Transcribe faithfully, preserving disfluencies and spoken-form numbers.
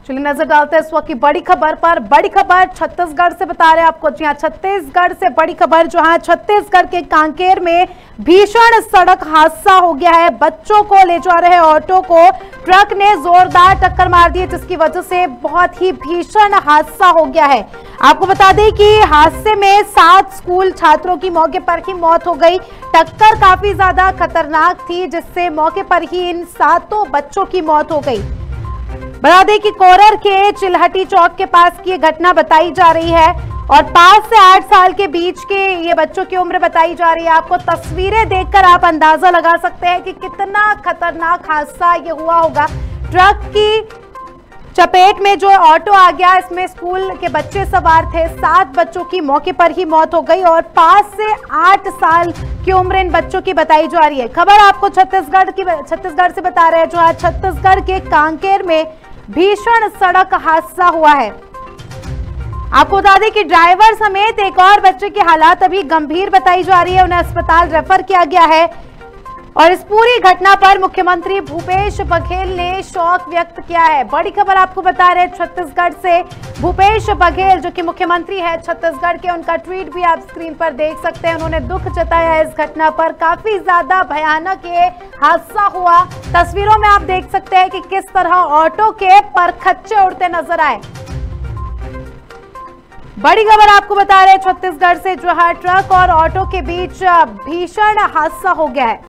चलिए नजर डालते हैं इस वक्त की बड़ी खबर पर। बड़ी खबर छत्तीसगढ़ से बता रहे हैं आपको। जी हाँ, छत्तीसगढ़ से बड़ी खबर जो है, छत्तीसगढ़ के कांकेर में भीषण सड़क हादसा हो गया है। बच्चों को ले जा रहे ऑटो को ट्रक ने जोरदार टक्कर मार दी, जिसकी वजह से बहुत ही भीषण हादसा हो गया है। आपको बता दें कि हादसे में सात स्कूल छात्रों की मौके पर ही मौत हो गई। टक्कर काफी ज्यादा खतरनाक थी, जिससे मौके पर ही इन सातों बच्चों की मौत हो गई। बता दें कि कोरर के चिल्हटी चौक के पास की ये घटना बताई जा रही है और पांच से आठ साल के बीच के ये बच्चों की उम्र बताई जा रही है। आपको तस्वीरें देखकर आप अंदाजा लगा सकते हैं कि कितना खतरनाक हादसा ये हुआ होगा। ट्रक की चपेट में जो ऑटो आ गया, इसमें स्कूल के बच्चे सवार थे। सात बच्चों की मौके पर ही मौत हो गई और पांच से आठ साल की उम्र इन बच्चों की बताई जा रही है। खबर आपको छत्तीसगढ़ की छत्तीसगढ़ से बता रहे हैं, जो आज छत्तीसगढ़ के कांकेर में भीषण सड़क हादसा हुआ है। आपको बता दें कि ड्राइवर समेत एक और बच्चे की हालत अभी गंभीर बताई जा रही है। उन्हें अस्पताल रेफर किया गया है और इस पूरी घटना पर मुख्यमंत्री भूपेश बघेल ने शोक व्यक्त किया है। बड़ी खबर आपको बता रहे हैं छत्तीसगढ़ से। भूपेश बघेल जो कि मुख्यमंत्री है छत्तीसगढ़ के, उनका ट्वीट भी आप स्क्रीन पर देख सकते हैं। उन्होंने दुख जताया इस घटना पर। काफी ज्यादा भयानक ये हादसा हुआ। तस्वीरों में आप देख सकते हैं कि किस तरह ऑटो के परखच्चे उड़ते नजर आए। बड़ी खबर आपको बता रहे हैं छत्तीसगढ़ से, जो है ट्रक और ऑटो के बीच भीषण हादसा हो गया है।